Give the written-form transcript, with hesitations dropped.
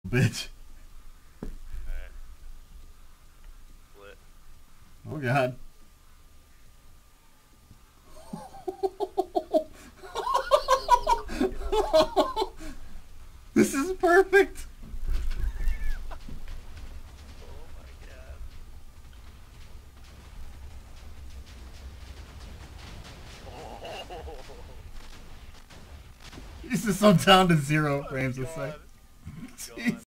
Bitch. Alright. Split. Oh god. This is perfect. Oh my god. Oh, This is so down to 0 frames a God. second. God. Jeez.